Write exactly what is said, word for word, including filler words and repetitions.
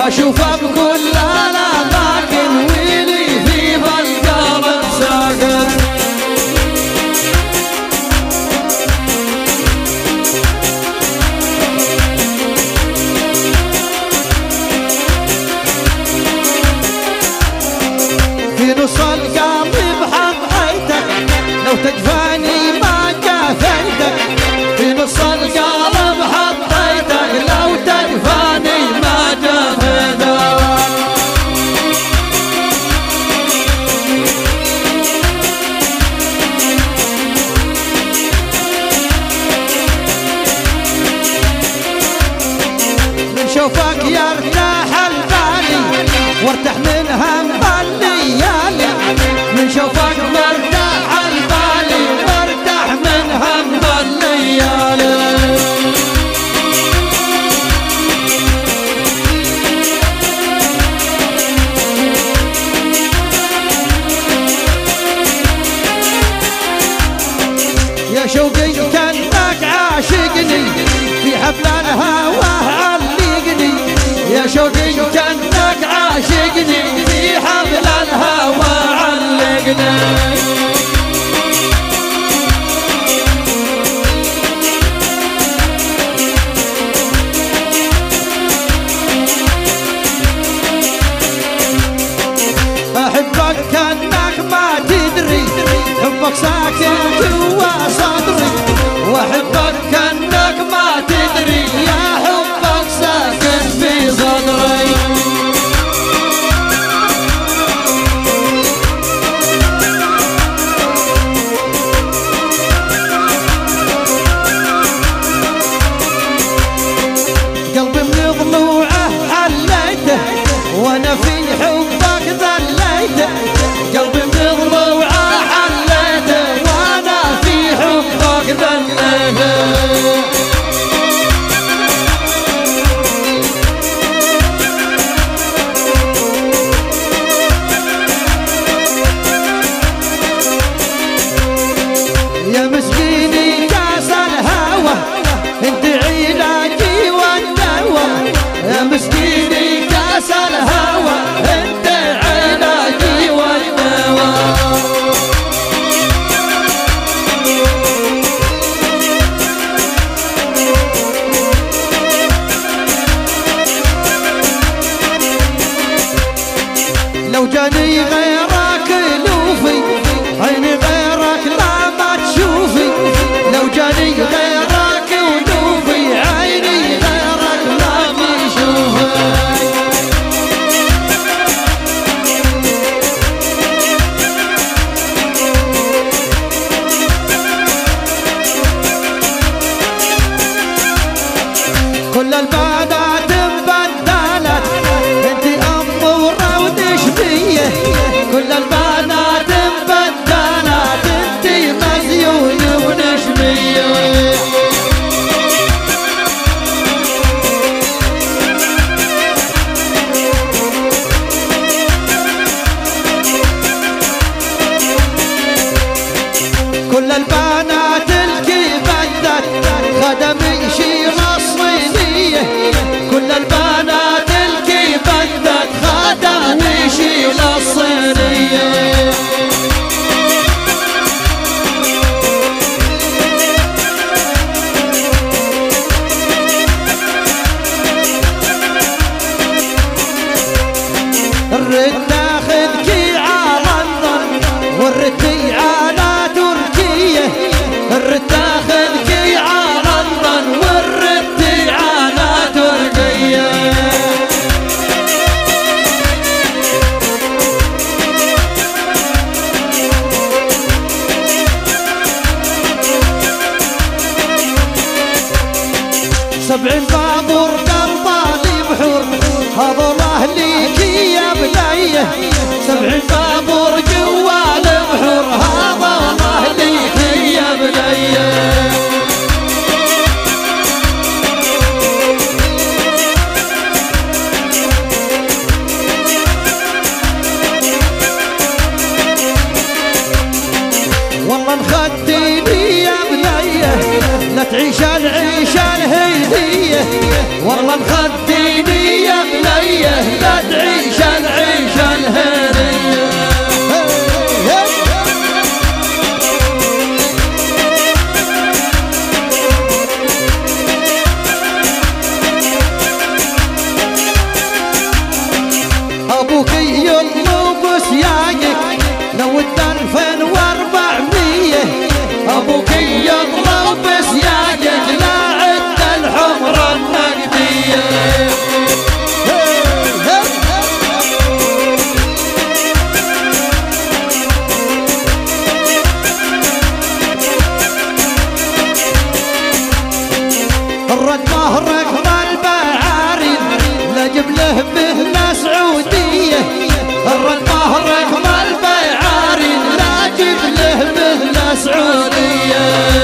واشوفه بكل الاماكن ويلي في القلب ساكن. في نص القلب بحطيتك لو تجفاني ما جافيتك. في نص القلب حطيتك لو تجفاني ما جافيتك. من شوفك يرتاح البالي وارتاح من هم الليالي. من شوفك مرتاح البالي وارتاح من هم الليالي. يا شوقي كأنك عاشقني في حفل الهوى علقني. يا شوقي كأنك عاشقني في حفل الهوى علقني. أحبك كأنك ما تدري حبك ساكن جوا صدري. وأحبك كأنك ما تدري يا حبك ساكن في صدري. قلبي من ضلوعه حليته وانا في حبك ذليته. قلبي من ضلوعه حليته وانا في حبك ذليته. يا مسكيني كاس الهوى انت علاجي والدواء. يا مسكيني كاس الهوى انت علاجي والدواء. لو جاني غيرك لوفي عيني غيرك لا ما تشوفي. لو جاني غيرك ولوفي عيني غيرك لا ما تشوفي. كل البنات مبدلت انت اموره ونشبيه. كل البنات مبدلت انت مزيون ونشبيه. كل البنات الكي بدت خدم يشيل الصينية. كل البنات الكي بدت خدم يشيل الصينية. الرد ناخذكي على الظن والردي على تركية. الرد ناخذكي على الظن والردي على تركية. سبعين بابور قلبالي بحور هذول اهليكي يا بنيه. سبعين بابور جوا البحور هذول اهليكي يا بنيه. والله انخديني يا بنيه لا تعيش العيشه الهيديه. والله انخديني يا بنيه بنيه لا تعيش العيشة الهنية. ابوك يطلب سياقك لو ادى ألفين وأربعمية، ابوك يطلب سياقك لا عد الحمر النقدية. الرد مهرك بالبعارين لا جيب له مهنة سعودية، الرد مهرك بالبعارين لا جيب له مهنة سعودية.